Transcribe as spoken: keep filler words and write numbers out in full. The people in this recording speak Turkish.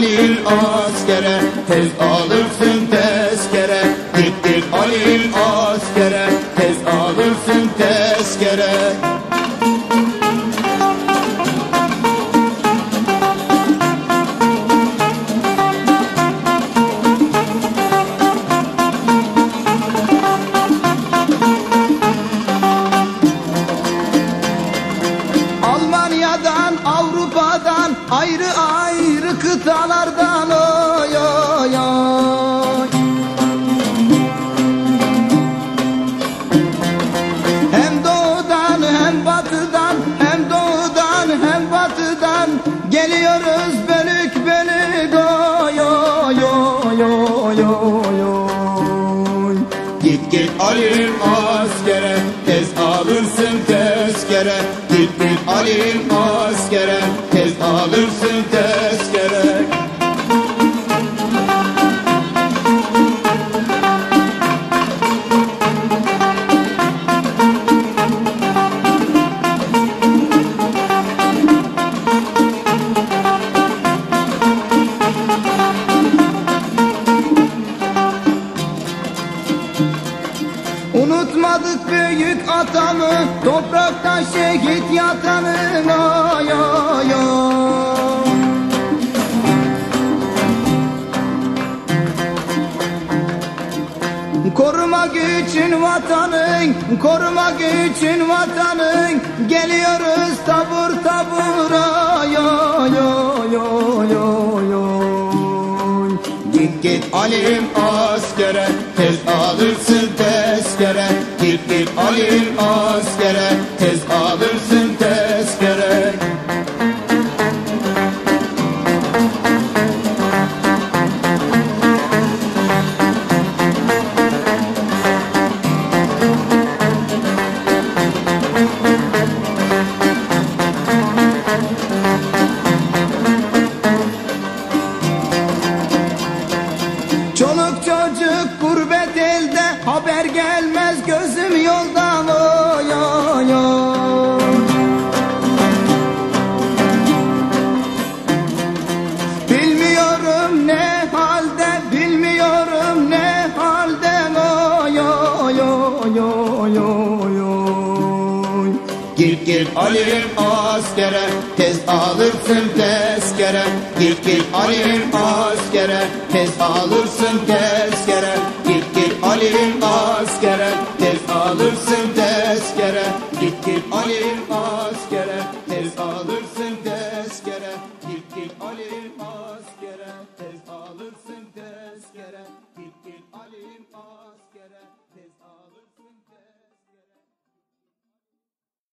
Halil askere, tez alırsın tezkere. Git git Halil askere, tez alırsın tezkere. Almanya'dan, Avrupa'dan, ayrı ayrı kıtalardan oy oy oy. Hem doğudan hem batıdan, hem doğudan hem batıdan geliyoruz bölük bölük oy oy oy oy oy oy. Git git Halil askere, tez alırsın tezkere. Git git Halil askere, tez alırsın tezkere. Unutmadık büyük atamı, toprakta şehit yatanı oy oy oy. Korumak için vatanın, korumak için vatanın geliyoruz tabur tabur oy oy oy oy oy oy. Git git Halil askere, tez alırsın tezkere. Git git Halil askere, tez alırsın tezkere. Çoluk çocuk gurbet elde, haber gelmez gözüm yoldan oy oy oy. Bilmiyorum ne halde, bilmiyorum ne halde oy oy oy oy oy oy. Git git Halil askere, tez alırsın tezkere. Git git Halil askere, tez alırsın tezkere. Git git Halil askere, tez alırsın tezkere. Git git Halil askere, tez alırsın tezkere. Git git Halil askere.